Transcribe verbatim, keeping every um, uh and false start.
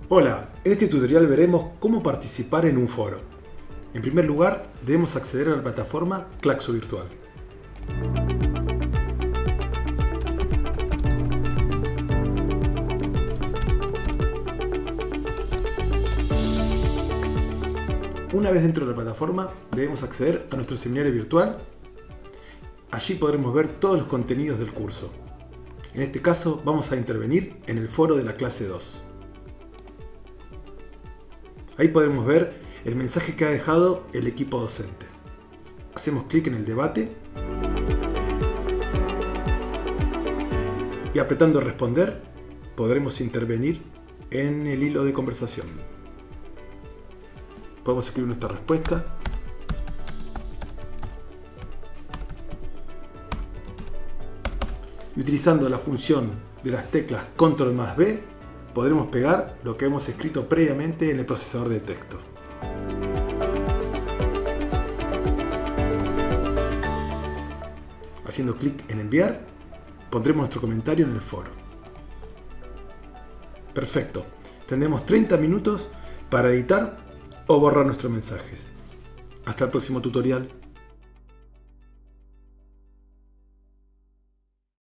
Hola, en este tutorial veremos cómo participar en un foro. En primer lugar, debemos acceder a la plataforma Claxo Virtual. Una vez dentro de la plataforma, debemos acceder a nuestro seminario virtual. Allí podremos ver todos los contenidos del curso. En este caso, vamos a intervenir en el foro de la clase dos. Ahí podremos ver el mensaje que ha dejado el equipo docente. Hacemos clic en el debate y apretando responder podremos intervenir en el hilo de conversación. Podemos escribir nuestra respuesta. Y utilizando la función de las teclas control más B, podremos pegar lo que hemos escrito previamente en el procesador de texto. Haciendo clic en enviar, pondremos nuestro comentario en el foro. Perfecto. Tendremos treinta minutos para editar o borrar nuestros mensajes. Hasta el próximo tutorial.